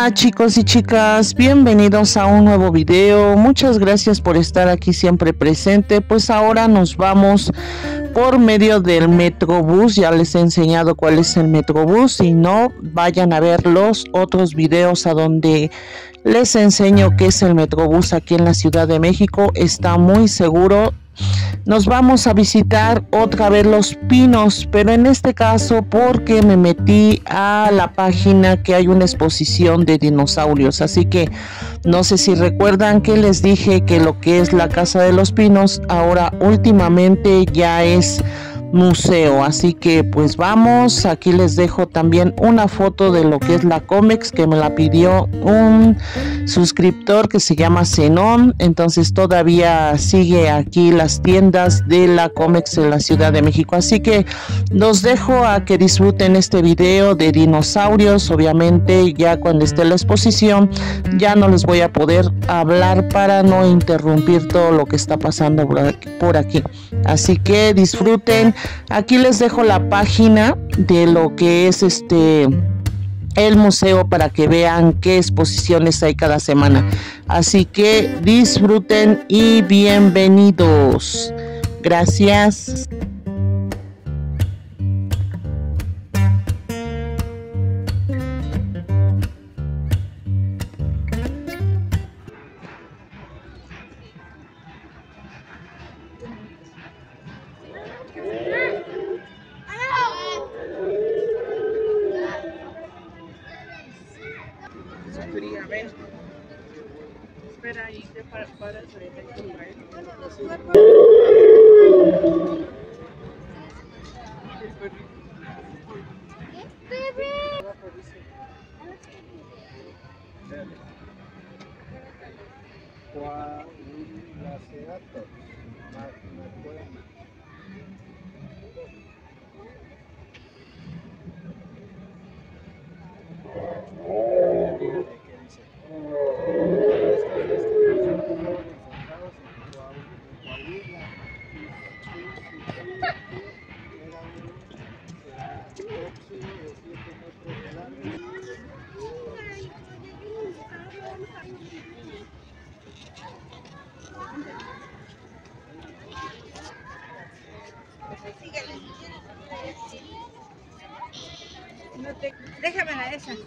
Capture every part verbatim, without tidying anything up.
Hola chicos y chicas, bienvenidos a un nuevo video. Muchas gracias por estar aquí siempre presente. Pues ahora nos vamos por medio del Metrobús. Ya les he enseñado cuál es el Metrobús. Si no, vayan a ver los otros videos a donde les enseño qué es el Metrobús aquí en la Ciudad de México. Está muy seguro. Nos vamos a visitar otra vez Los Pinos, pero en este caso porque me metí a la página que hay una exposición de dinosaurios. Así que no sé si recuerdan que les dije que lo que es la Casa de los Pinos ahora últimamente ya es museo. Así que pues vamos, aquí les dejo también una foto de lo que es la Comex, que me la pidió un suscriptor que se llama Zenón. Entonces todavía sigue aquí las tiendas de la Comex en la Ciudad de México. Así que los dejo a que disfruten este video de dinosaurios. Obviamente ya cuando esté la exposición ya no les voy a poder hablar para no interrumpir todo lo que está pasando por aquí. Así que disfruten. Aquí les dejo la página de lo que es este el museo para que vean qué exposiciones hay cada semana. Así que disfruten y bienvenidos. Gracias. A ver, espera ahí, te para, para, no te, déjame la esa.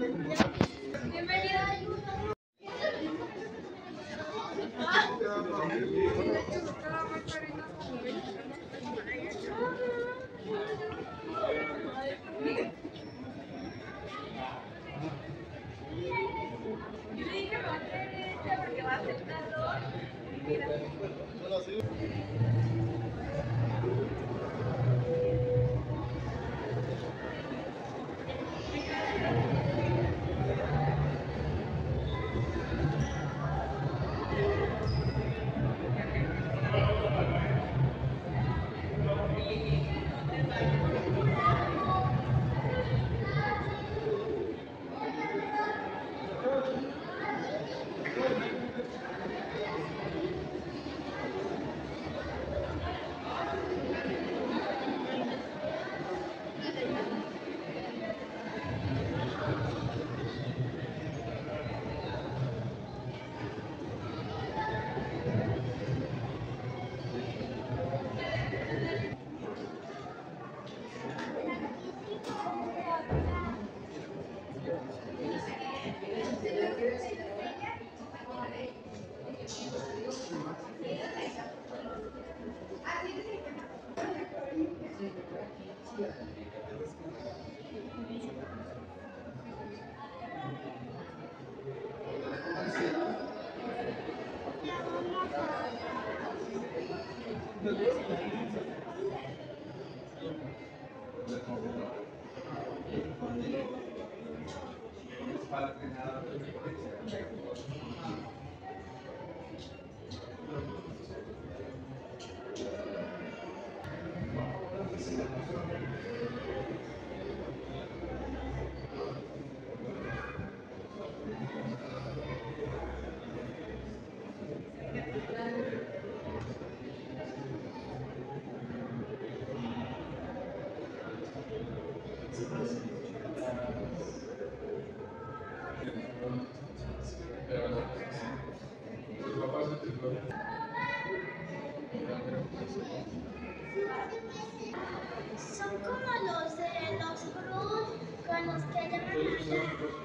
Son como los de los Cruz con los que llevan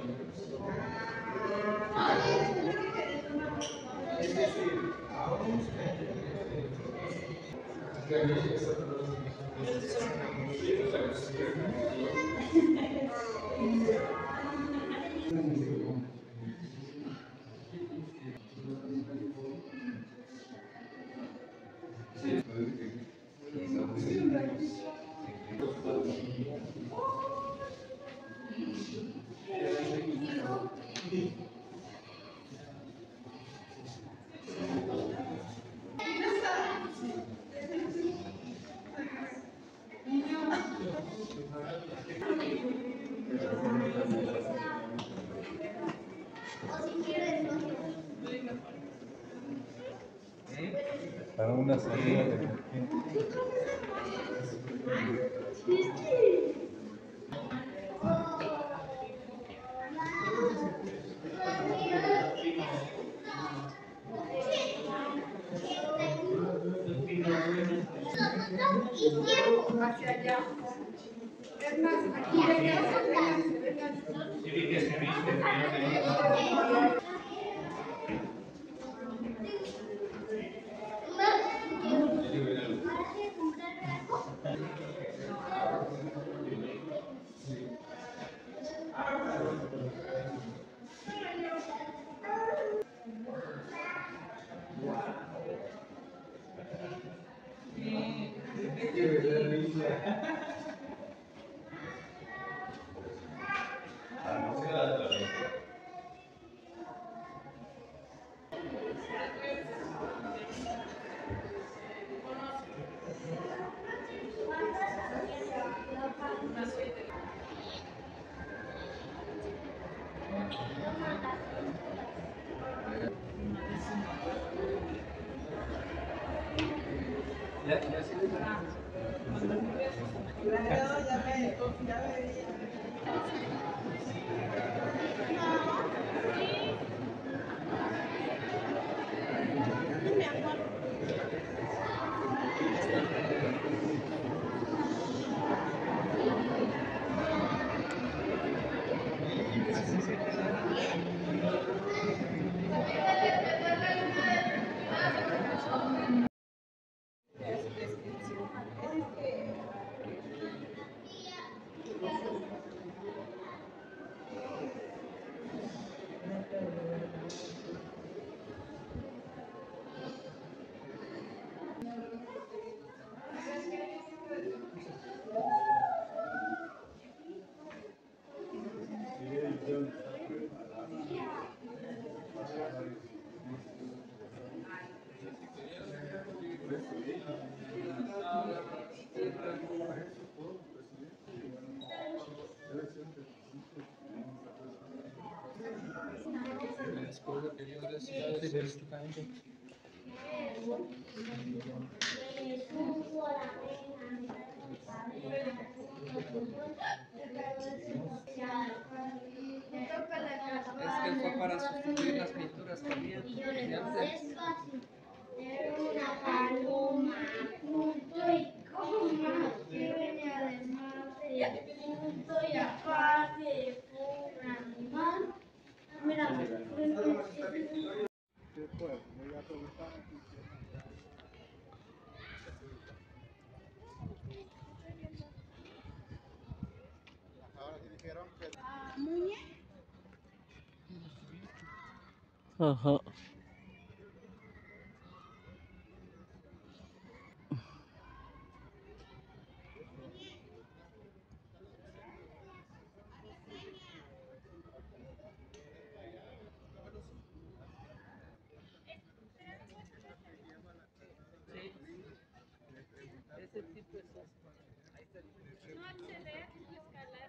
Para una salida de... Hacia allá. Es más, aquí Es que fue para sustituir las pinturas que había. Despacio. Era una paloma, punto y coma, que venía del mar de punto y aparte fue un animal. Mira, Ahora sí dijeron que Ajá. Ese tipo es osco. Ahí está el No acceder, escalar.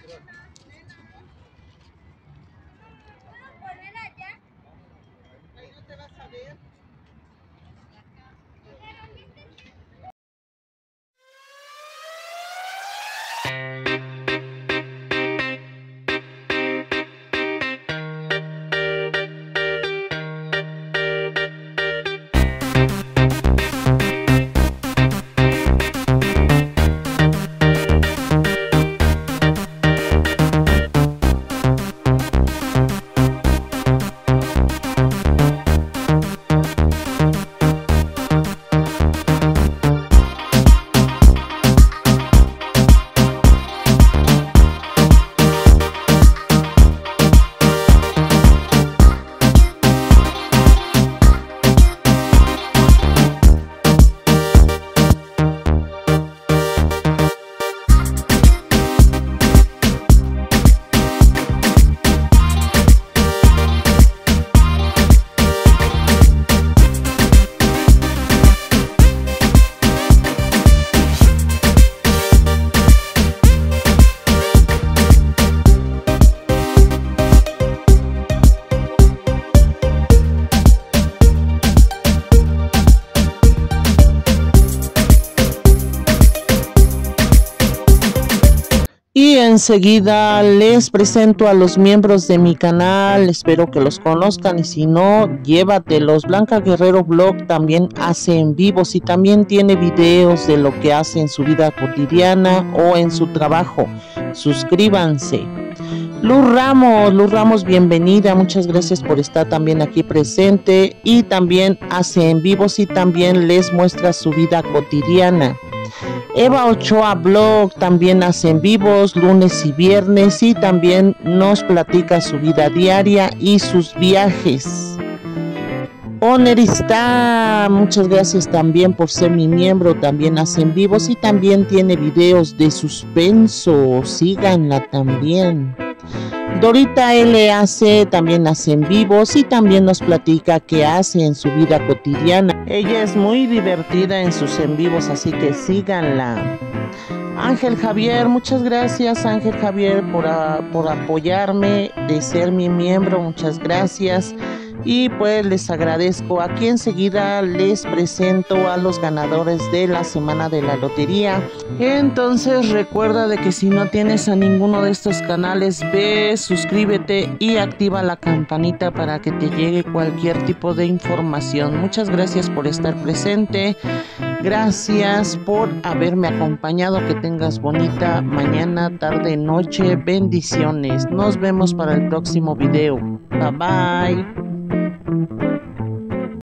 Y enseguida les presento a los miembros de mi canal, espero que los conozcan y si no, llévatelos. Blanca Guerrero Blog también hace en vivos y también tiene videos de lo que hace en su vida cotidiana o en su trabajo. Suscríbanse. Luz Ramos, Luz Ramos, bienvenida, muchas gracias por estar también aquí presente y también hace en vivos y también les muestra su vida cotidiana. Eva Ochoa Blog también hace en vivos lunes y viernes y también nos platica su vida diaria y sus viajes. Onerista, muchas gracias también por ser mi miembro, también hace en vivos y también tiene videos de suspenso, síganla también. Dorita L hace, también hace en vivos y también nos platica qué hace en su vida cotidiana. Ella es muy divertida en sus en vivos, así que síganla. Ángel Javier, muchas gracias Ángel Javier por, a, por apoyarme, de ser mi miembro, muchas gracias. Y pues les agradezco. Aquí enseguida les presento a los ganadores de la semana de la lotería. Entonces recuerda de que si no tienes a ninguno de estos canales, ve, suscríbete y activa la campanita para que te llegue cualquier tipo de información. Muchas gracias por estar presente. Gracias por haberme acompañado. Que tengas bonita mañana, tarde, noche. Bendiciones. Nos vemos para el próximo video. Bye bye.